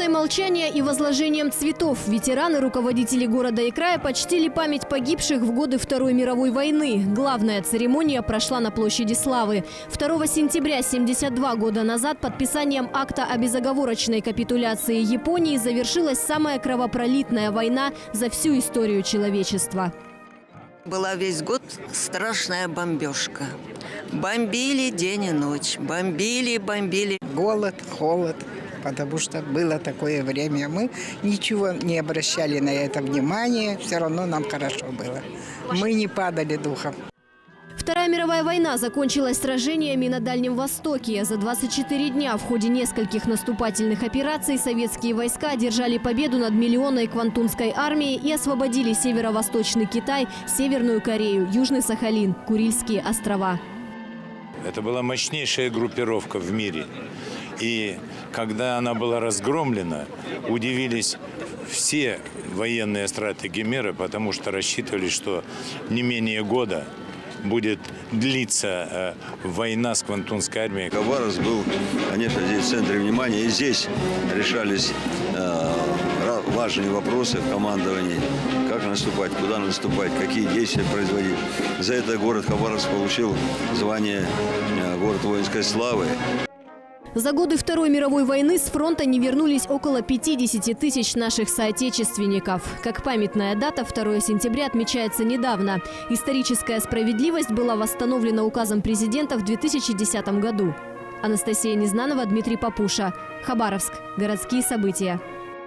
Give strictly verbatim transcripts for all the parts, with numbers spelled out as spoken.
Минутой молчания и возложением цветов ветераны, руководители города и края почтили память погибших в годы Второй мировой войны. Главная церемония прошла на площади Славы. второго сентября семьдесят два года назад подписанием акта о безоговорочной капитуляции Японии завершилась самая кровопролитная война за всю историю человечества. Была весь год страшная бомбежка. Бомбили день и ночь. Бомбили, бомбили. Голод, холод. Потому что было такое время. Мы ничего не обращали на это внимания. Все равно нам хорошо было. Мы не падали духом. Вторая мировая война закончилась сражениями на Дальнем Востоке. За двадцать четыре дня в ходе нескольких наступательных операций советские войска одержали победу над миллионной Квантунской армией и освободили северо-восточный Китай, Северную Корею, Южный Сахалин, Курильские острова. Это была мощнейшая группировка в мире. И когда она была разгромлена, удивились все военные стратеги мира, потому что рассчитывали, что не менее года будет длиться э, война с Квантунской армией. Хабаровск был, конечно, здесь в центре внимания. И здесь решались э, важные вопросы в командовании. Как наступать, куда наступать, какие действия производить. За это город Хабаровск получил звание э, город воинской славы. За годы Второй мировой войны с фронта не вернулись около пятидесяти тысяч наших соотечественников. Как памятная дата, второго сентября отмечается недавно. Историческая справедливость была восстановлена указом президента в две тысячи десятом году. Анастасия Незнанова, Дмитрий Папуша. Хабаровск. Городские события.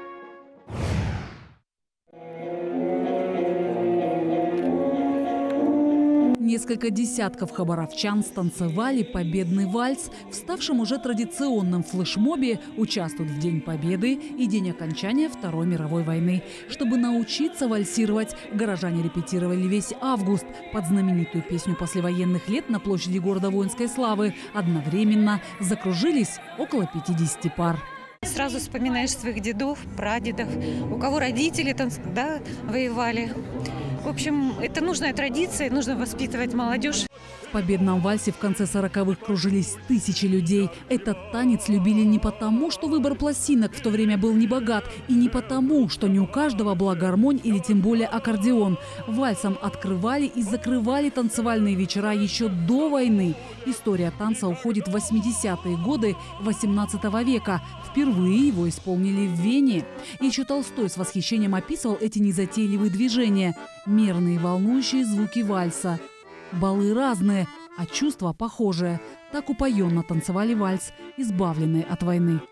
Несколько десятков хабаровчан станцевали победный вальс. В ставшем уже традиционном флешмобе участвуют в День Победы и день окончания Второй мировой войны. Чтобы научиться вальсировать, горожане репетировали весь август под знаменитую песню послевоенных лет на площади города воинской славы. Одновременно закружились около пятидесяти пар. Сразу вспоминаешь своих дедов, прадедов, у кого родители там, да, воевали. В общем, это нужная традиция, нужно воспитывать молодежь. В победном вальсе в конце сороковых кружились тысячи людей. Этот танец любили не потому, что выбор пластинок в то время был небогат, и не потому, что не у каждого была гармонь или тем более аккордеон. Вальсом открывали и закрывали танцевальные вечера еще до войны. История танца уходит в восьмидесятые годы восемнадцатого века. Впервые его исполнили в Вене. Еще Толстой с восхищением описывал эти незатейливые движения. Мерные волнующие звуки вальса. Балы разные, а чувства похожие. Так упоенно танцевали вальс, избавленные от войны.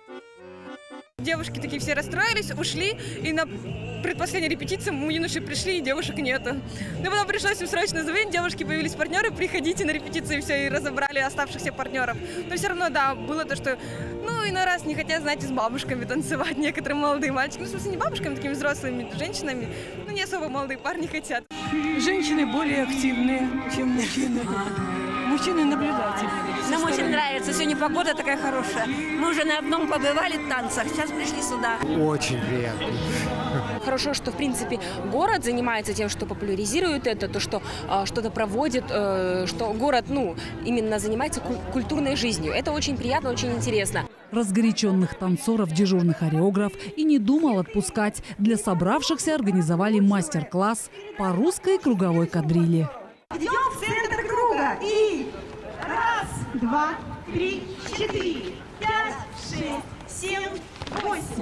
Девушки такие все расстроились, ушли, и на предпоследней репетиции мы юноши пришли, и девушек нету. Но потом пришлось им срочно звонить, девушки появились партнеры, приходите на репетиции, все, и разобрали оставшихся партнеров. Но все равно, да, было то, что, ну, иной раз не хотят, знаете, с бабушками танцевать, некоторые молодые мальчики, ну, в смысле, не бабушками, такими взрослыми женщинами, ну, не особо молодые парни хотят. Женщины более активные, чем мужчины. Мужчины наблюдатели. Нам очень нравится. Сегодня погода такая хорошая. Мы уже на одном побывали в танцах. Сейчас пришли сюда. Очень приятно. Хорошо, что, в принципе, город занимается тем, что популяризирует это, то, что э, что-то проводит, э, что город, ну, именно занимается куль- культурной жизнью. Это очень приятно, очень интересно. Разгоряченных танцоров дежурный хореограф и не думал отпускать. Для собравшихся организовали мастер-класс по русской круговой кадрили. Идем в центр круга и раз, два, три, четыре, пять, шесть, семь, восемь.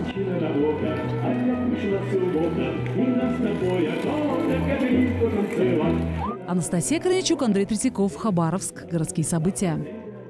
Анастасия Корничук, Андрей Третьяков, Хабаровск. Городские события.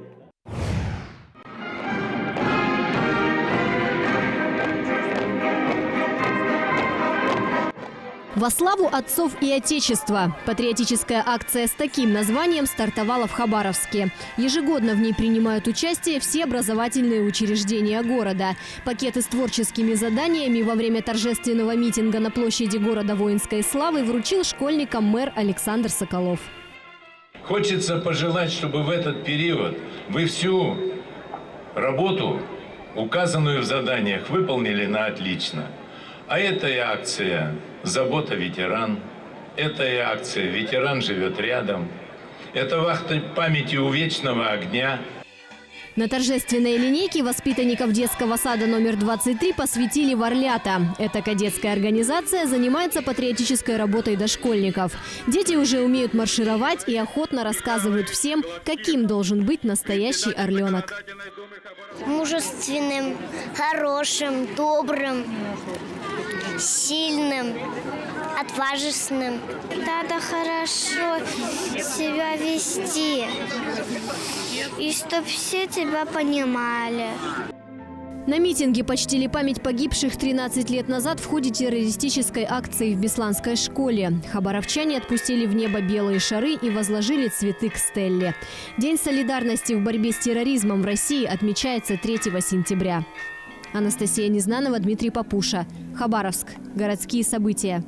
Во славу отцов и отечества. Патриотическая акция с таким названием стартовала в Хабаровске. Ежегодно в ней принимают участие все образовательные учреждения города. Пакеты с творческими заданиями во время торжественного митинга на площади города воинской славы вручил школьникам мэр Александр Соколов. Хочется пожелать, чтобы в этот период вы всю работу, указанную в заданиях, выполнили на отлично. А эта и акция «Забота ветеран», это и акция «Ветеран живет рядом», это вахта памяти у вечного огня. На торжественной линейке воспитанников детского сада номер двадцать три посвятили в Орлята. Эта кадетская организация занимается патриотической работой дошкольников. Дети уже умеют маршировать и охотно рассказывают всем, каким должен быть настоящий орленок. Мужественным, хорошим, добрым, сильным, отважным. Надо хорошо себя вести, и чтоб все тебя понимали. На митинге почтили память погибших тринадцать лет назад в ходе террористической акции в Бесланской школе. Хабаровчане отпустили в небо белые шары и возложили цветы к стелле. День солидарности в борьбе с терроризмом в России отмечается третьего сентября. Анастасия Незнанова, Дмитрий Папуша. Хабаровск. Городские события.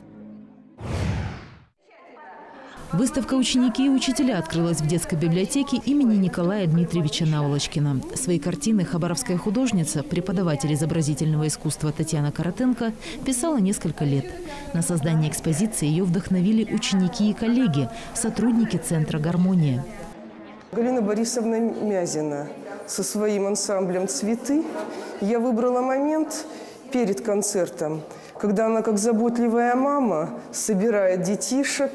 Выставка «Ученики и учителя» открылась в детской библиотеке имени Николая Дмитриевича Наволочкина. Свои картины хабаровская художница, преподаватель изобразительного искусства Татьяна Каратенко писала несколько лет. На создание экспозиции ее вдохновили ученики и коллеги, сотрудники Центра «Гармония». Галина Борисовна Мязина со своим ансамблем «Цветы». Я выбрала момент перед концертом, когда она, как заботливая мама, собирает детишек,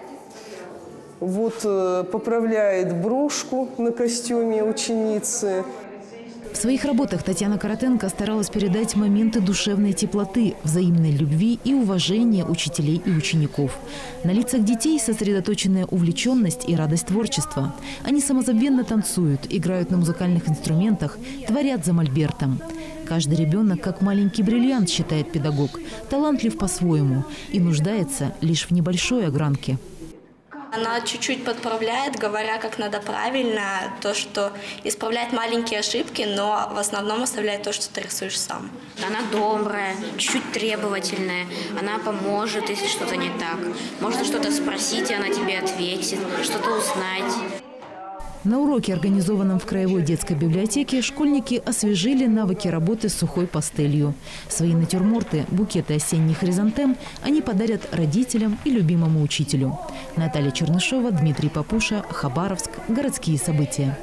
вот поправляет брошку на костюме ученицы. В своих работах Татьяна Каратенко старалась передать моменты душевной теплоты, взаимной любви и уважения учителей и учеников. На лицах детей сосредоточенная увлеченность и радость творчества. Они самозабвенно танцуют, играют на музыкальных инструментах, творят за мольбертом. Каждый ребенок, как маленький бриллиант, считает педагог, талантлив по-своему и нуждается лишь в небольшой огранке. Она чуть-чуть подправляет, говоря, как надо правильно, то, что исправляет маленькие ошибки, но в основном оставляет то, что ты рисуешь сам. Она добрая, чуть-чуть требовательная, она поможет, если что-то не так. Можно что-то спросить, и она тебе ответит, что-то узнать. На уроке, организованном в Краевой детской библиотеке, школьники освежили навыки работы с сухой пастелью. Свои натюрморты, букеты осенних хризантем они подарят родителям и любимому учителю. Наталья Чернышова, Дмитрий Папуша, Хабаровск. Городские события.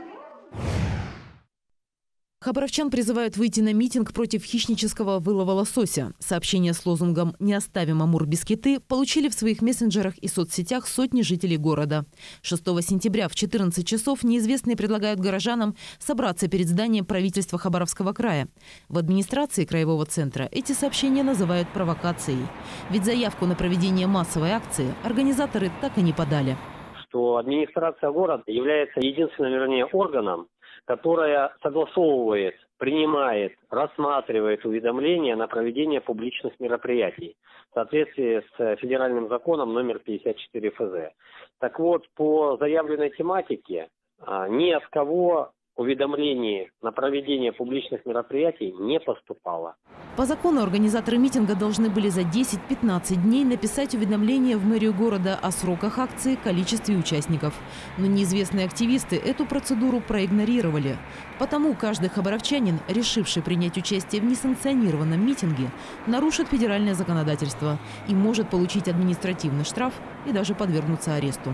Хабаровчан призывают выйти на митинг против хищнического вылова лосося. Сообщения с лозунгом «Не оставим Амур без киты» получили в своих мессенджерах и соцсетях сотни жителей города. шестого сентября в четырнадцать часов неизвестные предлагают горожанам собраться перед зданием правительства Хабаровского края. В администрации краевого центра эти сообщения называют провокацией. Ведь заявку на проведение массовой акции организаторы так и не подали. Что администрация города является единственным, вернее, органом, которая согласовывает, принимает, рассматривает уведомления на проведение публичных мероприятий в соответствии с федеральным законом номер пятьдесят четыре эф зэ. Так вот, по заявленной тематике ни от кого уведомлений на проведение публичных мероприятий не поступало. По закону организаторы митинга должны были за десять-пятнадцать дней написать уведомление в мэрию города о сроках акции, количестве участников. Но неизвестные активисты эту процедуру проигнорировали. Потому каждый хабаровчанин, решивший принять участие в несанкционированном митинге, нарушит федеральное законодательство и может получить административный штраф и даже подвергнуться аресту.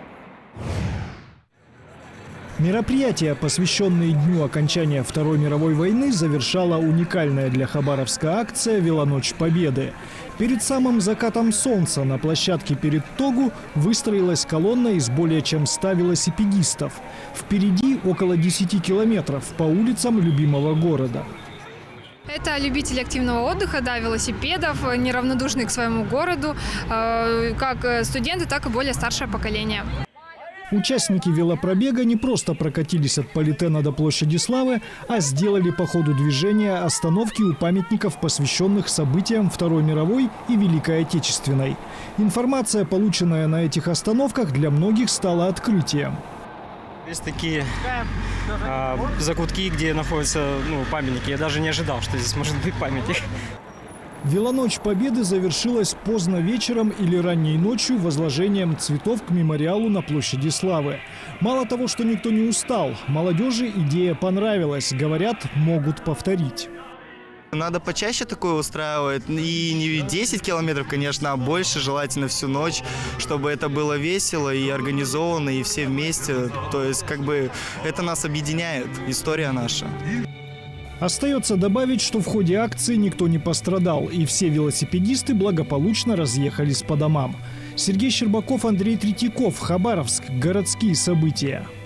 Мероприятие, посвященное Дню окончания Второй мировой войны, завершала уникальная для Хабаровска акция «Велоночь Победы». Перед самым закатом солнца на площадке перед Тогу выстроилась колонна из более чем ста велосипедистов. Впереди около десяти километров по улицам любимого города. Это любители активного отдыха, да, велосипедов, неравнодушные к своему городу, как студенты, так и более старшее поколение. Участники велопробега не просто прокатились от Политена до площади Славы, а сделали по ходу движения остановки у памятников, посвященных событиям Второй мировой и Великой Отечественной. Информация, полученная на этих остановках, для многих стала открытием. Есть такие а, закутки, где находятся ну, памятники. Я даже не ожидал, что здесь может быть памятник. Велоночь Победы завершилась поздно вечером или ранней ночью возложением цветов к мемориалу на площади Славы. Мало того, что никто не устал, молодежи идея понравилась. Говорят, могут повторить. Надо почаще такое устраивать. И не десять километров, конечно, а больше, желательно всю ночь, чтобы это было весело и организованно, и все вместе. То есть, как бы, это нас объединяет, история наша. Остается добавить, что в ходе акции никто не пострадал, и все велосипедисты благополучно разъехались по домам. Сергей Щербаков, Андрей Третьяков, Хабаровск. Городские события.